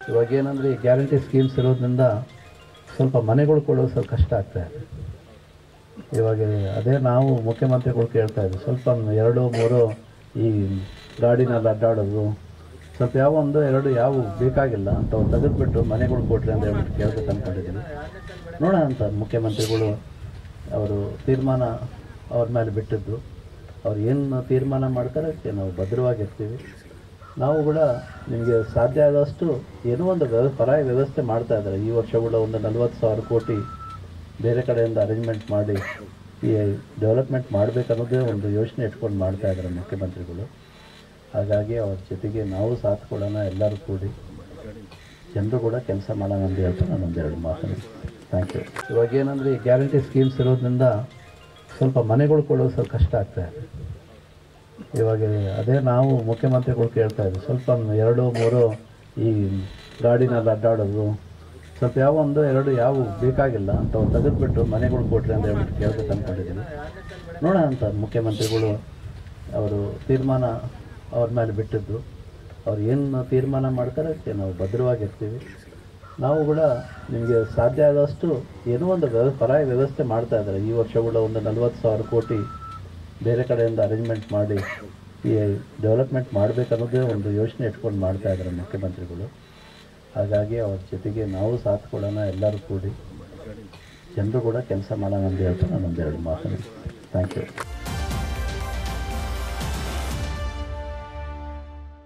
ಇವಾಗೇನೆಂದರೆ ಈ guarantee schemes ಇರೋದ್ರಿಂದ ಸ್ವಲ್ಪ ಮನೆಗಳು ಕೊಡೋದು ಸ್ವಲ್ಪ ಕಷ್ಟ ಆಗ್ತಾಯಿದೆ. ಇವಾಗ ಅದೇ ನಾವು ಮುಖ್ಯಮಂತ್ರಿಗಳು ಕೇಳ್ತಾ ಇದ್ವಿ, ಸ್ವಲ್ಪ 2-3 ಈ ಗಾಡಿನಲ್ಲಿ ಅಡ್ಡಾಡೋದು, ಸ್ವಲ್ಪ ಯಾವ 1-2 ಯಾವ ಬೇಕಾಗಿಲ್ಲ ಅಂತ ತೆಗೆದುಬಿಟ್ಟು ಮನೆಗಳು ಕೊಡ್ರಿ ಅಂತ ಹೇಳ್ಬಿಟ್ಟು ಕೇಳ್ಬೇಕು ಅಂದ್ಕೊಂಡಿದ್ದೀವಿ. ನೋಡೋಣ ಅಂತ ಮುಖ್ಯಮಂತ್ರಿಗಳು ಅವರು ತೀರ್ಮಾನ ಅವ್ರ ಮೇಲೆ ಬಿಟ್ಟಿದ್ದು, ಅವ್ರು ಏನು ತೀರ್ಮಾನ ಮಾಡ್ತಾರೆ ಅದಕ್ಕೆ ನಾವು ಭದ್ರವಾಗಿರ್ತೀವಿ. ನಾವು ಕೂಡ ನಿಮಗೆ ಸಾಧ್ಯ ಆದಷ್ಟು ಏನೋ ಒಂದು ಪರಾಯ ವ್ಯವಸ್ಥೆ ಮಾಡ್ತಾ ಇದ್ದಾರೆ. ಈ ವರ್ಷ ಕೂಡ ಒಂದು 40,000 ಕೋಟಿ ಬೇರೆ ಕಡೆಯಿಂದ ಅರೇಂಜ್ಮೆಂಟ್ ಮಾಡಿ ಈ ಡೆವಲಪ್ಮೆಂಟ್ ಮಾಡಬೇಕನ್ನೋದೇ ಒಂದು ಯೋಚನೆ ಇಟ್ಕೊಂಡು ಮಾಡ್ತಾ ಇದ್ದಾರೆ ಮುಖ್ಯಮಂತ್ರಿಗಳು. ಹಾಗಾಗಿ ಅವ್ರ ಜೊತೆಗೆ ನಾವು ಸಾಥ್ ಕೊಡೋಣ, ಎಲ್ಲರೂ ಕೂಡಿ ಜನರು ಕೂಡ ಕೆಲಸ ಮಾಡೋಣ ಅಂತ ಹೇಳ್ತಾ ನಾನು 1-2 ಮಾತನ್ನು. Thank you. ಇವಾಗೇನೆಂದರೆ ಈ ಗ್ಯಾರಂಟಿ ಸ್ಕೀಮ್ಸ್ ಇರೋದ್ರಿಂದ ಸ್ವಲ್ಪ ಮನೆಗಳು ಕೊಡೋದು ಸ್ವಲ್ಪ ಕಷ್ಟ ಆಗ್ತಾಯಿದೆ. ಇವಾಗ ಅದೇ ನಾವು ಮುಖ್ಯಮಂತ್ರಿಗಳು ಕೇಳ್ತಾ ಇದ್ವಿ, ಸ್ವಲ್ಪ 2-3 ಈ ಗಾಡಿನಲ್ಲಿ ಅಡ್ಡಾಡೋದು, ಸ್ವಲ್ಪ ಯಾವ 1-2 ಯಾವ ಬೇಕಾಗಿಲ್ಲ ಅಂತ ತೆಗೆದುಬಿಟ್ಟು ಮನೆಗಳು ಕೊಡ್ರಿ ಅಂತ ಹೇಳ್ಬಿಟ್ಟು ಕೇಳ್ಬೇಕು ಅಂದ್ಕೊಂಡಿದ್ದೀವಿ. ನೋಡೋಣ ಅಂತ ಮುಖ್ಯಮಂತ್ರಿಗಳು ಅವರು ತೀರ್ಮಾನ ಅವ್ರ ಮೇಲೆ ಬಿಟ್ಟಿದ್ದು, ಅವ್ರು ಏನು ತೀರ್ಮಾನ ಮಾಡ್ತಾರೆ ಅದಕ್ಕೆ ನಾವು ಭದ್ರವಾಗಿರ್ತೀವಿ. ನಾವು ಕೂಡ ನಿಮಗೆ ಸಾಧ್ಯ ಆದಷ್ಟು ಏನೋ ಒಂದು ಪರಾಯ ವ್ಯವಸ್ಥೆ ಮಾಡ್ತಾ ಇದ್ದಾರೆ. ಈ ವರ್ಷ ಕೂಡ ಒಂದು 40,000 ಕೋಟಿ ಬೇರೆ ಕಡೆಯಿಂದ ಅರೇಂಜ್ಮೆಂಟ್ ಮಾಡಿ ಈ ಡೆವಲಪ್ಮೆಂಟ್ ಮಾಡಬೇಕನ್ನೋದೇ ಒಂದು ಯೋಚನೆ ಇಟ್ಕೊಂಡು ಮಾಡ್ತಾ ಇದ್ದಾರೆ ಮುಖ್ಯಮಂತ್ರಿಗಳು. ಹಾಗಾಗಿ ಅವ್ರ ಜೊತೆಗೆ ನಾವು ಸಾಥ್ ಕೊಡೋಣ, ಎಲ್ಲರೂ ಕೂಡಿ ಜನರು ಕೂಡ ಕೆಲಸ ಮಾಡೋಣ ಅಂತ ಹೇಳ್ತಾ ನಾನು 1-2 ಮಾತನ್ನು. Thank you.